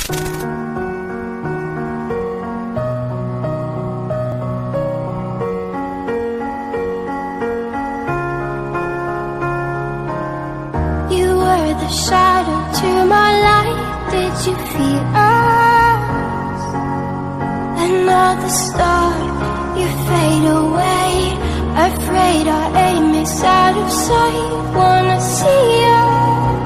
The shadow to my light, did you feel us? Another star, you fade away. Afraid our aim is out of sight. Wanna see us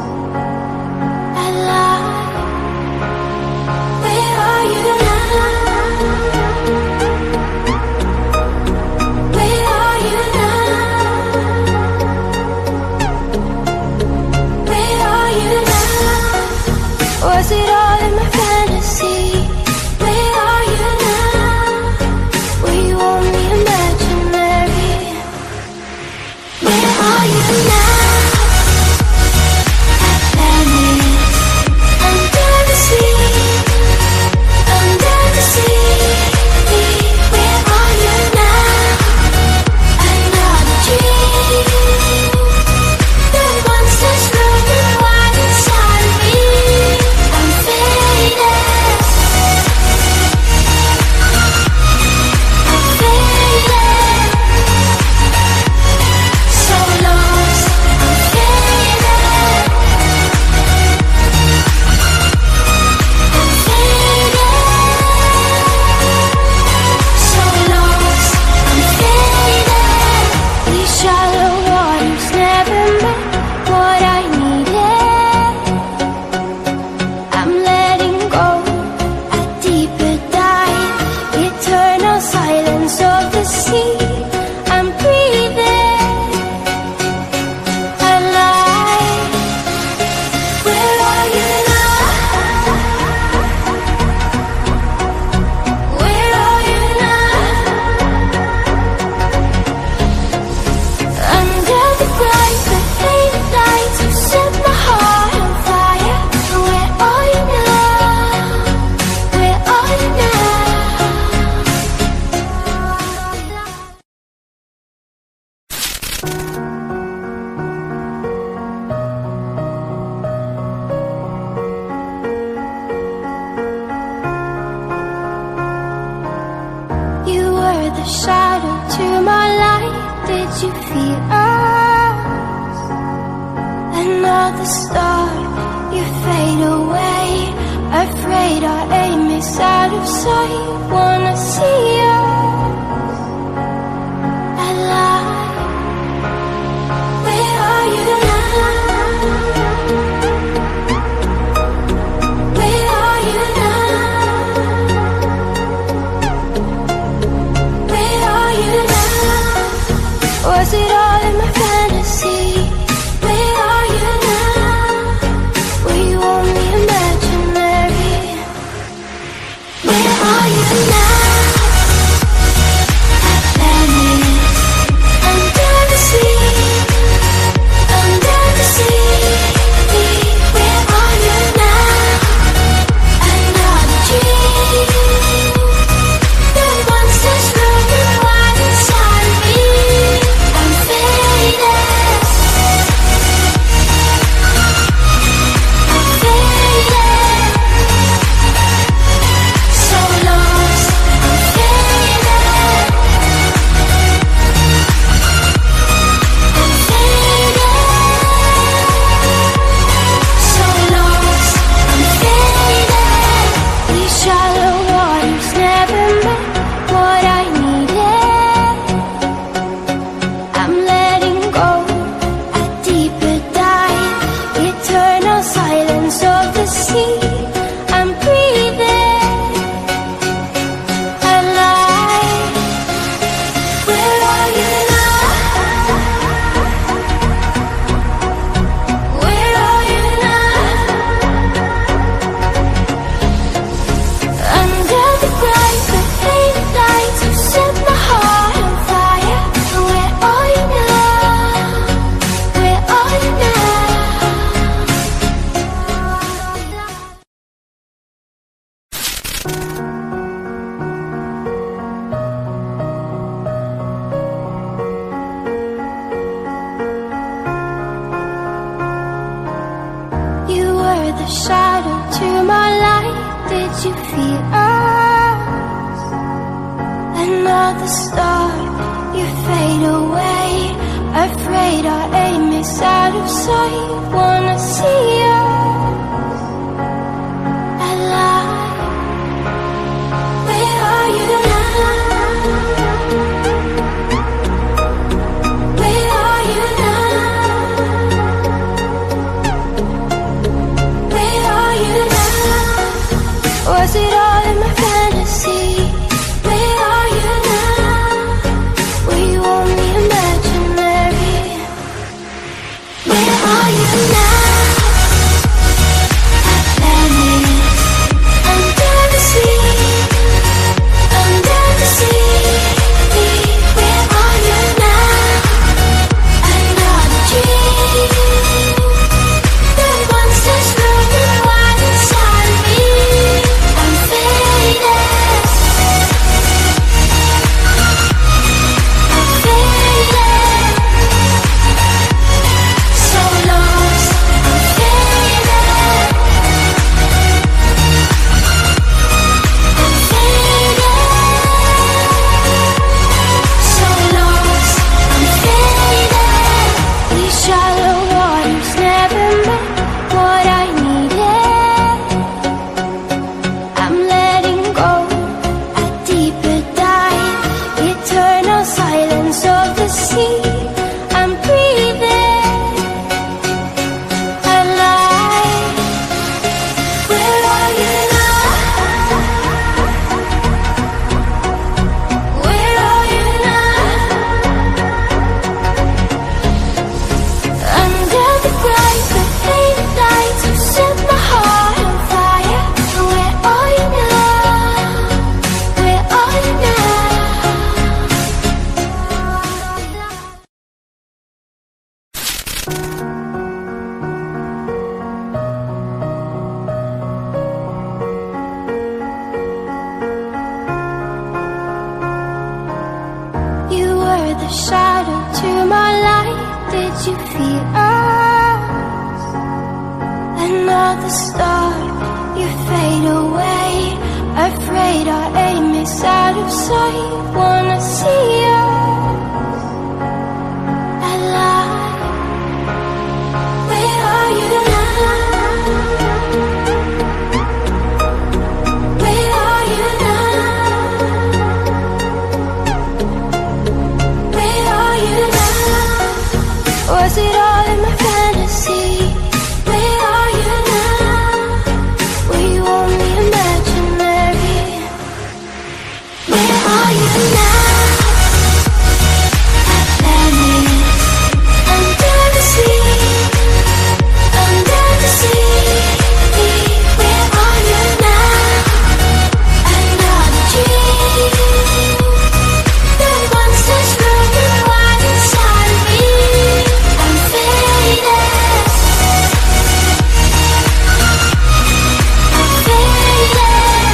alive. Where are you now? Where are you now? Was it all in my fantasy? Where are you now? Were you only imaginary? Where are you now? Atlantis, under the sea, under the sea. Where are you now? Another dream. The monsters running wild inside of me. The shadow to my light, did you feel us? Another star, you fade away. Afraid our aim is out of sight. Wanna see us alive. Where are you now? Where are you now? Was it all in my fantasy? Where are you now? Were you only imaginary? Where are you now? Atlantis, under the sea, under the sea. Where are you now? Another dream. The monsters running wild inside of me. The shadow to my light. did you feel us? Another star, you fade away. Afraid our aim is out of sight. Wanna see us alive. Where are you now? Where are you now? Where are you now? Was it all in my fantasy? Where are you now? Were you only imaginary? Where are you now? Under the sea, under the sea. Where are you now? Another dream. The monsters running wild inside of me. I'm faded. I'm faded. So lost. I'm faded. I'm faded. So lost. I'm faded. These shallow waters never met what I needed. I'm letting go a deeper dive. Eternal silence of the sea. I'm breathing alive. Where are you now? Where are you now? Under the bright but faded lights, you set my heart on fire. Where are you now? Where are you now? You were the shadow to my light. Did you feel us? Another star, you fade away. Afraid our aim is out of sight. Wanna see us alive. Where are you now? Where are you now? Where are you now? Was it all in my fantasy? Where are you now? Were you only imaginary? Where are you now? Under the sea, under the sea. Where are you now? Another dream. The monsters running wild inside of me. I'm faded. I'm faded.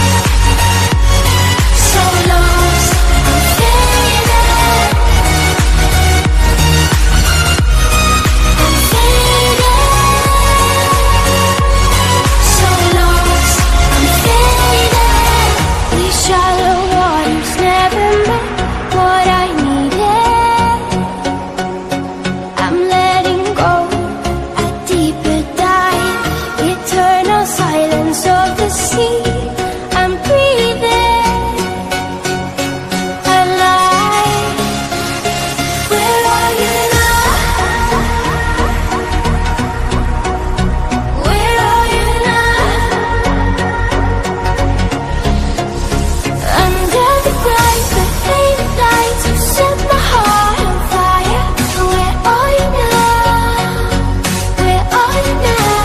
So lost. I'm faded. I'm faded. So lost. I'm faded. These shallow waters never met what I needed. I'm letting go a deeper dive. Eternal silence of the sea. I'm breathing alive. Where are you now? Where are you now? Under the bright but faded lights, you set my heart on fire. Where are you now? Where are you now?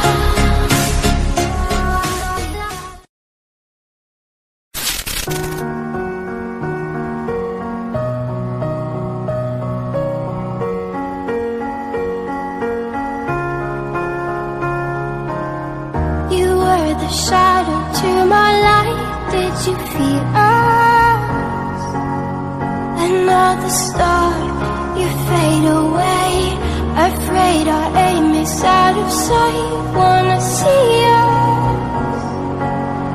You were the shadow to my light. Did you feel us? Another star, you fade away. Afraid our aim is out of sight. Wanna see us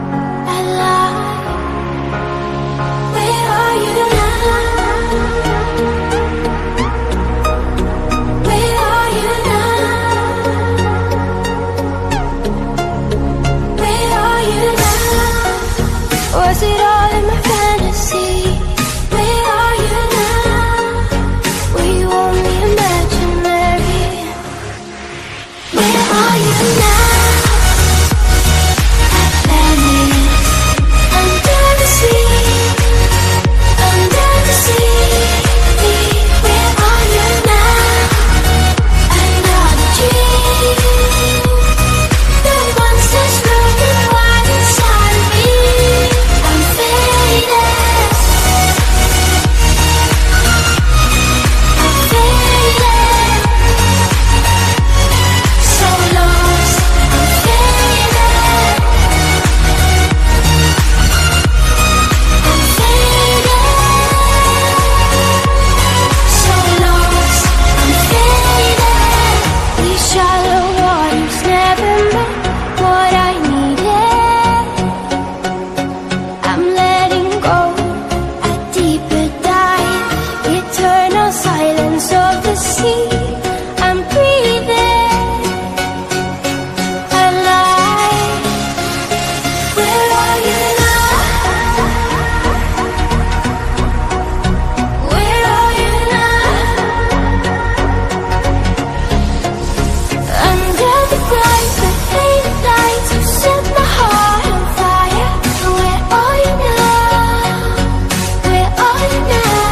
you now? Atlantis, under the sea, under the sea. Where are you now? Another dream. The monsters running wild inside of me. I'm faded. I'm faded. So lost. I'm faded. I'm faded. So lost. I'm faded. These shallow waters never met what I needed. I'm letting go a deeper dive. Eternal silence of the sea. I'm breathing alive. Where are you now? Where are you now? Under the bright but faded lights, you set my heart on fire. Where are you now? Where are you now?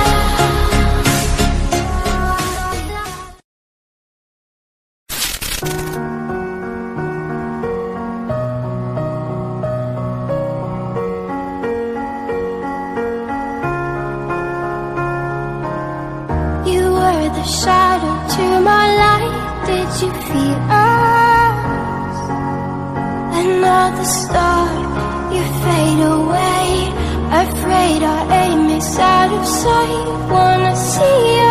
You were the shadow to my light. Did you feel us? Another star, you fade away. Afraid our aim is out of sight. Wanna see you